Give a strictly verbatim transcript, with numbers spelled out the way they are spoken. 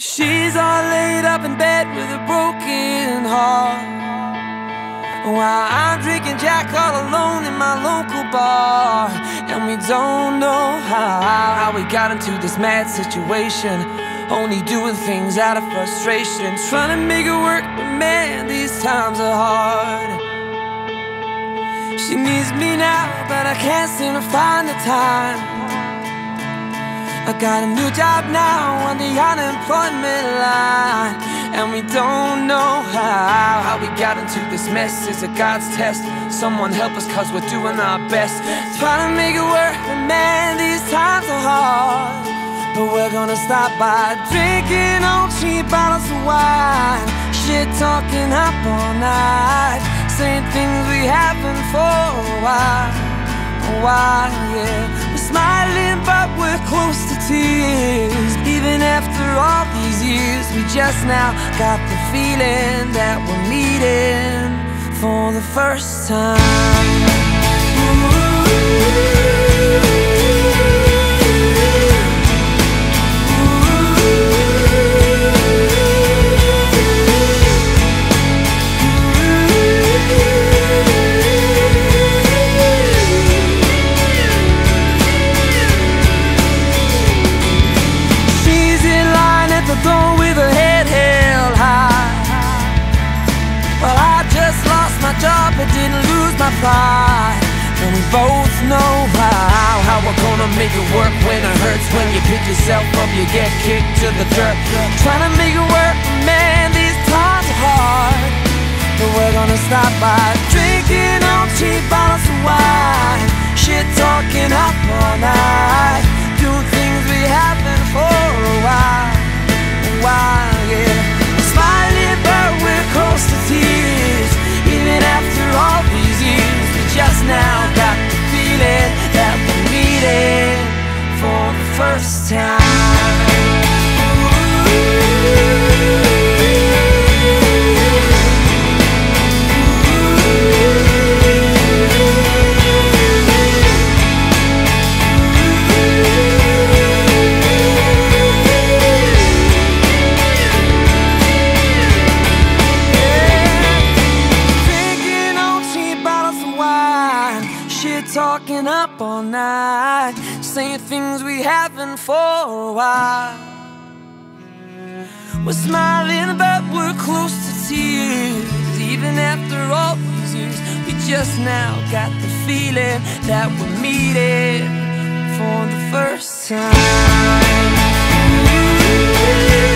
She's all laid up in bed with a broken heart, while I'm drinking Jack all alone in my local bar. And we don't know how, how we got into this mad situation, only doing things out of frustration, trying to make it work, but man, these times are hard. She needs me now, but I can't seem to find the time. I got a new job now on the unemployment line, and we don't know how, how we got into this mess. Is it God's test? Someone help us, cause we're doing our best, trying to make it work, but man, these times are hard. But we're gonna stop by drinking on cheap bottles of wine, shit talking up all night, saying things we haven't for a while, a while, yeah. We're smiling but we're close to tears, even after all these years. We just now got the feeling that we're meeting for the first time. Ooh. Door with her head held high. Well, I just lost my job but didn't lose my pride, and we both know how, how we're gonna make it work when it hurts. When you pick yourself up, you get kicked to the dirt, trying to make it work, man, these times are hard. But we're gonna stop by drinking on cheap bottles of wine, shit talking up all night, doing things we haven't for a while, while, yeah. Smiling but we're close to tears, even after all these years. We just now got the feeling that we're meeting for the first time. Talking up all night, saying things we haven't for a while. We're smiling but we're close to tears, even after all these years. We just now got the feeling that we're meeting for the first time. Ooh.